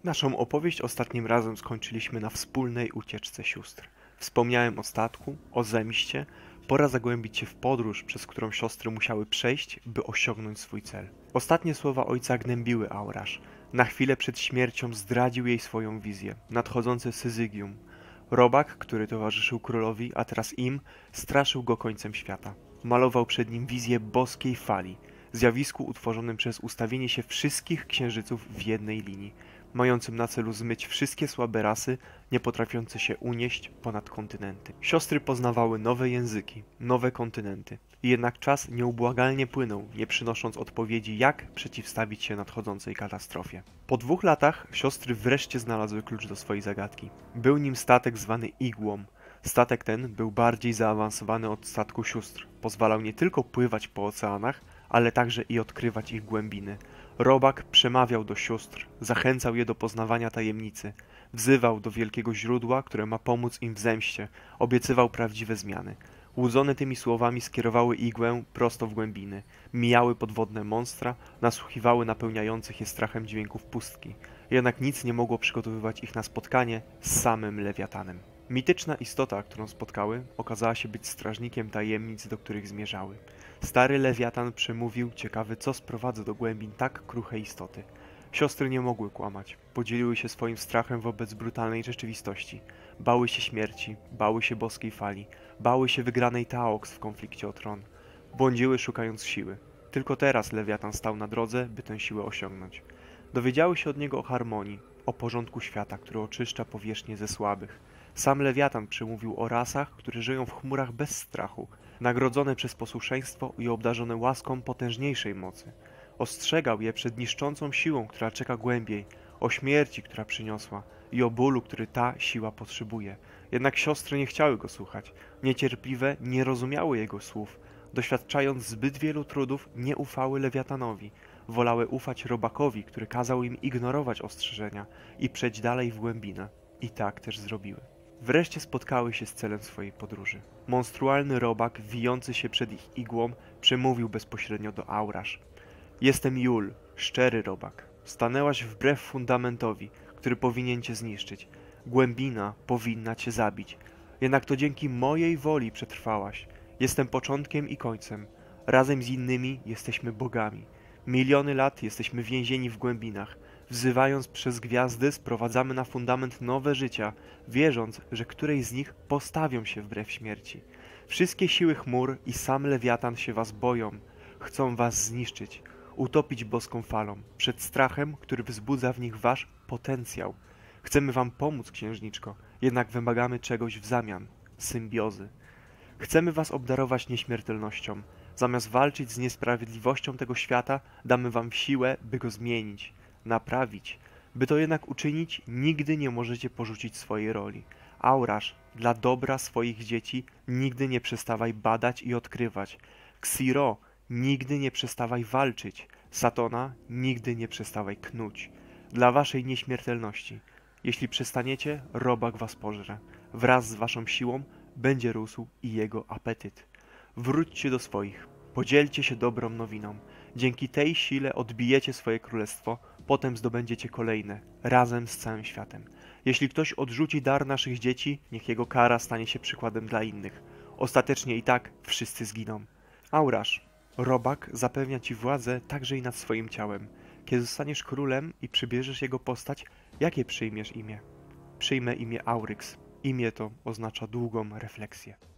Naszą opowieść ostatnim razem skończyliśmy na wspólnej ucieczce sióstr. Wspomniałem o statku, o zemście, pora zagłębić się w podróż, przez którą siostry musiały przejść, by osiągnąć swój cel. Ostatnie słowa ojca gnębiły Aurasz. Na chwilę przed śmiercią zdradził jej swoją wizję, nadchodzące Syzygium. Robak, który towarzyszył królowi, a teraz im, straszył go końcem świata. Malował przed nim wizję boskiej fali, zjawisku utworzonym przez ustawienie się wszystkich księżyców w jednej linii, mającym na celu zmyć wszystkie słabe rasy, nie potrafiące się unieść ponad kontynenty. Siostry poznawały nowe języki, nowe kontynenty. Jednak czas nieubłagalnie płynął, nie przynosząc odpowiedzi, jak przeciwstawić się nadchodzącej katastrofie. Po 2 latach siostry wreszcie znalazły klucz do swojej zagadki. Był nim statek zwany Igłą. Statek ten był bardziej zaawansowany od statku sióstr. Pozwalał nie tylko pływać po oceanach, ale także i odkrywać ich głębiny. Robak przemawiał do sióstr, zachęcał je do poznawania tajemnicy, wzywał do wielkiego źródła, które ma pomóc im w zemście, obiecywał prawdziwe zmiany. Łudzone tymi słowami skierowały igłę prosto w głębiny, mijały podwodne monstra, nasłuchiwały napełniających je strachem dźwięków pustki. Jednak nic nie mogło przygotowywać ich na spotkanie z samym Lewiatanem. Mityczna istota, którą spotkały, okazała się być strażnikiem tajemnic, do których zmierzały. Stary Lewiatan przemówił, ciekawy, co sprowadza do głębin tak kruchej istoty. Siostry nie mogły kłamać. Podzieliły się swoim strachem wobec brutalnej rzeczywistości. Bały się śmierci, bały się boskiej fali, bały się wygranej Taox w konflikcie o tron. Błądziły, szukając siły. Tylko teraz Lewiatan stał na drodze, by tę siłę osiągnąć. Dowiedziały się od niego o harmonii, o porządku świata, który oczyszcza powierzchnię ze słabych. Sam Lewiatan przemówił o rasach, które żyją w chmurach bez strachu, nagrodzone przez posłuszeństwo i obdarzone łaską potężniejszej mocy. Ostrzegał je przed niszczącą siłą, która czeka głębiej, o śmierci, która przyniosła i o bólu, który ta siła potrzebuje. Jednak siostry nie chciały go słuchać. Niecierpliwe nie rozumiały jego słów. Doświadczając zbyt wielu trudów, nie ufały Lewiatanowi. Wolały ufać Robakowi, który kazał im ignorować ostrzeżenia i przejść dalej w głębinę. I tak też zrobiły. Wreszcie spotkały się z celem swojej podróży. Monstrualny robak, wijący się przed ich igłą, przemówił bezpośrednio do Aurasz. Jestem Jul, szczery robak. Stanęłaś wbrew fundamentowi, który powinien cię zniszczyć. Głębina powinna cię zabić. Jednak to dzięki mojej woli przetrwałaś. Jestem początkiem i końcem. Razem z innymi jesteśmy bogami. Miliony lat jesteśmy więzieni w głębinach. Wzywając przez gwiazdy, sprowadzamy na fundament nowe życia, wierząc, że którejś z nich postawią się wbrew śmierci. Wszystkie siły chmur i sam Lewiatan się was boją. Chcą was zniszczyć, utopić boską falą, przed strachem, który wzbudza w nich wasz potencjał. Chcemy wam pomóc, księżniczko, jednak wymagamy czegoś w zamian. Symbiozy. Chcemy was obdarować nieśmiertelnością. Zamiast walczyć z niesprawiedliwością tego świata, damy wam siłę, by go zmienić, naprawić. By to jednak uczynić, nigdy nie możecie porzucić swojej roli. Aurasz, dla dobra swoich dzieci, nigdy nie przestawaj badać i odkrywać. Xiro, nigdy nie przestawaj walczyć. Satona, nigdy nie przestawaj knuć. Dla waszej nieśmiertelności. Jeśli przestaniecie, robak was pożre. Wraz z waszą siłą będzie rósł i jego apetyt. Wróćcie do swoich. Podzielcie się dobrą nowiną. Dzięki tej sile odbijecie swoje królestwo, potem zdobędziecie kolejne, razem z całym światem. Jeśli ktoś odrzuci dar naszych dzieci, niech jego kara stanie się przykładem dla innych. Ostatecznie i tak wszyscy zginą. Aurasz, robak zapewnia ci władzę także i nad swoim ciałem. Kiedy zostaniesz królem i przybierzesz jego postać, jakie przyjmiesz imię? Przyjmę imię Auryx. Imię to oznacza długą refleksję.